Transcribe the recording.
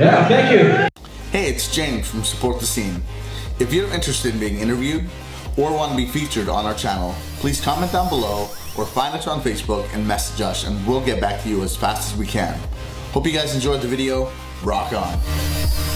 Yeah, thank you. Hey, it's James from Support the Scene. If you're interested in being interviewed or want to be featured on our channel, please comment down below or find us on Facebook and message us, and we'll get back to you as fast as we can. Hope you guys enjoyed the video. Rock on.